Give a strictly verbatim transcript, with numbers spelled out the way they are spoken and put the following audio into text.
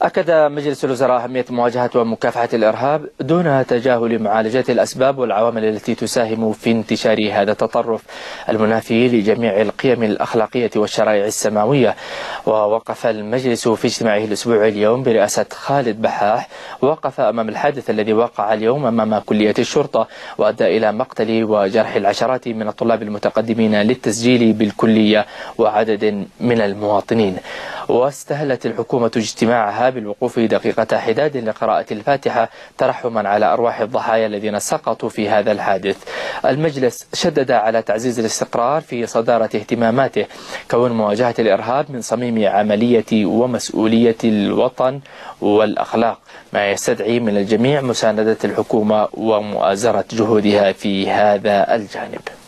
أكد مجلس الوزراء أهمية مواجهة ومكافحة الإرهاب دون تجاهل معالجة الأسباب والعوامل التي تساهم في انتشار هذا التطرف المنافي لجميع القيم الأخلاقية والشرائع السماوية. ووقف المجلس في اجتماعه الأسبوعي اليوم برئاسة خالد بحاح وقف أمام الحادث الذي وقع اليوم أمام كلية الشرطة وأدى إلى مقتل وجرح العشرات من الطلاب المتقدمين للتسجيل بالكلية وعدد من المواطنين. واستهلت الحكومة اجتماعها بالوقوف دقيقة حداد لقراءة الفاتحة ترحما على أرواح الضحايا الذين سقطوا في هذا الحادث. المجلس شدد على تعزيز الاستقرار في صدارة اهتماماته، كون مواجهة الإرهاب من صميم عملية ومسؤولية الوطن والأخلاق، ما يستدعي من الجميع مساندة الحكومة ومؤازرة جهودها في هذا الجانب.